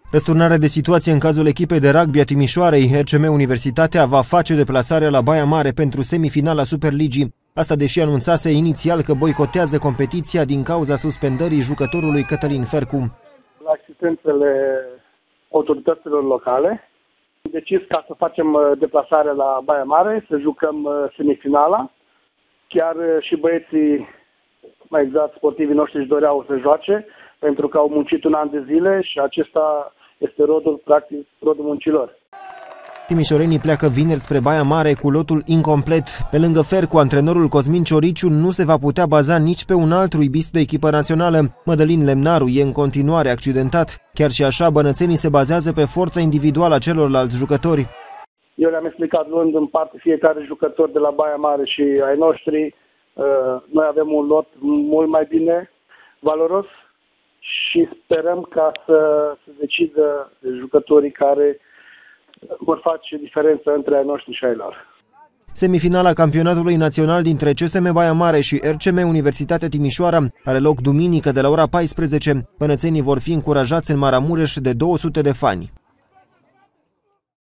Răsturnarea de situație în cazul echipei de rugby a Timișoarei, RCM Universitatea va face deplasarea la Baia Mare pentru semifinala Superligii. Asta deși anunțase inițial că boicotează competiția din cauza suspendării jucătorului Cătălin Fercu. La asistențele autorităților locale, am decis ca să facem deplasarea la Baia Mare, să jucăm semifinala. Chiar și băieții, mai exact sportivii noștri, își doreau să joace, pentru că au muncit un an de zile și acesta este rodul, practic, rodul muncilor. Timișorenii pleacă vineri spre Baia Mare cu lotul incomplet. Pe lângă Fercu, antrenorul Cosmin Cioriciu nu se va putea baza nici pe un alt rugbist de echipă națională. Mădălin Lemnaru e în continuare accidentat. Chiar și așa, bănățenii se bazează pe forța individuală a celorlalți jucători. Eu le-am explicat luând în parte fiecare jucător de la Baia Mare și ai noștri. Noi avem un lot mult mai bine valoros și sperăm ca să decidă jucătorii care vor face diferența între ai noștri și ai lor. Semifinala campionatului național dintre CSM Baia Mare și RCM Universitatea Timișoara are loc duminică de la ora 14. Bănățenii vor fi încurajați în Maramureș de 200 de fani.